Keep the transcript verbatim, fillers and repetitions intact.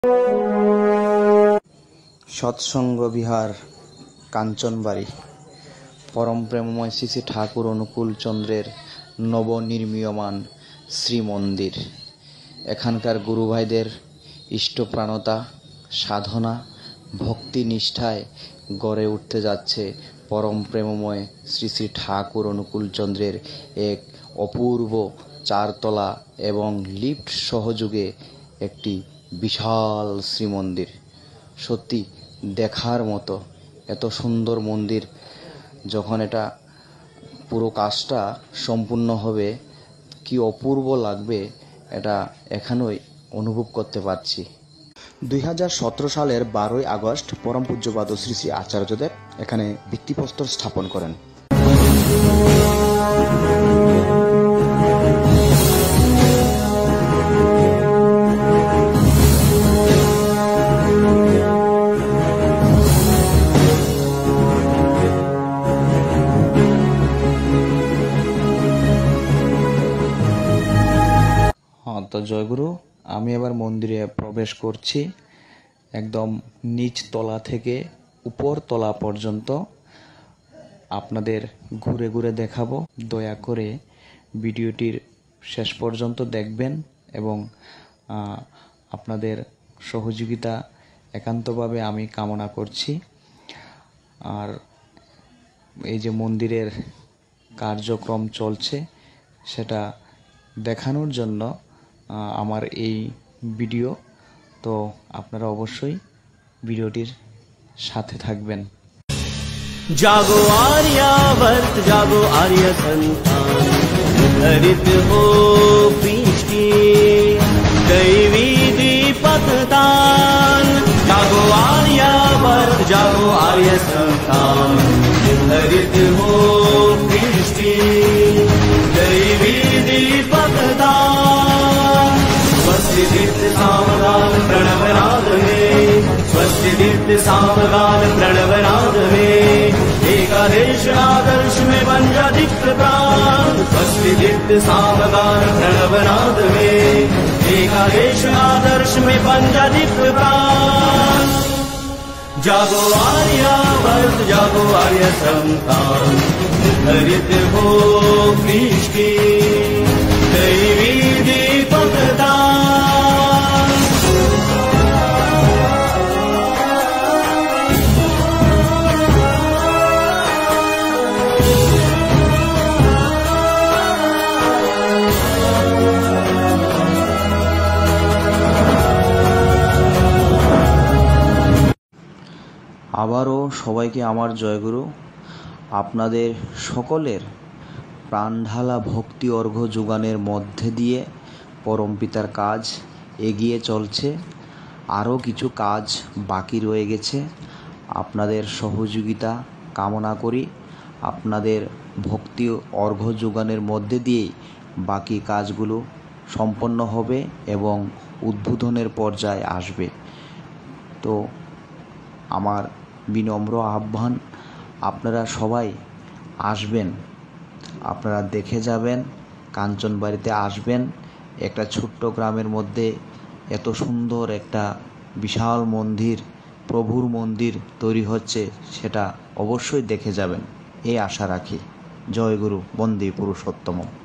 সৎসঙ্গ বিহার, কাঞ্চনবাড়ি, পরম প্রেমময় শ্রী শ্রী ঠাকুর অনুকূল চন্দ্রের নবনির্মীয়মান শ্রীমন্দির। এখানকার গুরুভাইদের ইষ্টপ্রাণতা, সাধনা, ভক্তি নিষ্ঠায় গড়ে উঠতে যাচ্ছে পরম প্রেমময় শ্রী শ্রী ঠাকুর অনুকূল চন্দ্রের এক অপূর্ব চারতলা এবং লিফট সহযোগে একটি বিশাল শ্রীমন্দির। সত্যি দেখার মতো এত সুন্দর মন্দির। যখন এটা পুরো কাজটা সম্পূর্ণ হবে কি অপূর্ব লাগবে, এটা এখানেই অনুভব করতে পারছি। দুই হাজার সতেরো সালের বারোই আগস্ট পরম পূজ্যপাদ শ্রী শ্রী আচার্যদেব এখানে ভিত্তিপ্রস্তর স্থাপন করেন। হ্যাঁ, তো জয়গুরু, আমি এবার মন্দিরে প্রবেশ করছি। একদম নিচ তলা থেকে উপর তলা পর্যন্ত আপনাদের ঘুরে ঘুরে দেখাবো। দয়া করে ভিডিওটির শেষ পর্যন্ত দেখবেন এবং আপনাদের সহযোগিতা একান্তভাবে আমি কামনা করছি। আর এই যে মন্দিরের কার্যক্রম চলছে সেটা দেখানোর জন্য আমার এই ভিডিও, তো আপনারা অবশ্যই ভিডিওটির সাথে থাকবেন। जागो आर्यावर्त जागो आर्य संतान, धरित हो पृष्टि दैवी दीपक दान। जागो आर्यावर्त जागो आर्य संतान, धरित हो पृष्टि दैवी दीपक दान। स्वस्ति दीप्त सावधान प्रणवनाद में, स्वस्ति दीप्त सावधान प्रणवनाद में, एकादेश आदर्श में बन जा दीप्त प्राण। स्वस्ति दीप्त सावधान प्रणवनाद में, एकादेश आदर्श में बन जा दीप्त प्राण। जागो आर्यावर्त जागो आर्य संतान, धरित हो पृष्टि दैवी दीपक दान। আবারও সবাইকে আমার জয়গুরু। আপনাদের সকলের প্রাণঢালা ভক্তি অর্ঘ্য যোগানের মধ্যে দিয়ে পরমপিতার কাজ এগিয়ে চলছে। আরও কিছু কাজ বাকি রয়ে গেছে। আপনাদের সহযোগিতা কামনা করি। আপনাদের ভক্তি অর্ঘ্য যোগানের মধ্যে দিয়েই বাকি কাজগুলো সম্পন্ন হবে এবং উদ্বোধনের পর্যায়ে আসবে। তো আমার বিনম্র আহ্বান, আপনারা সবাই আসবেন, আপনারা দেখে যাবেন, কাঞ্চনবাড়িতে আসবেন। একটা ছোট্ট গ্রামের মধ্যে এত সুন্দর একটা বিশাল মন্দির, প্রভুর মন্দির তৈরি হচ্ছে, সেটা অবশ্যই দেখে যাবেন, এই আশা রাখি। জয় গুরু, বন্দে পুরুষোত্তম।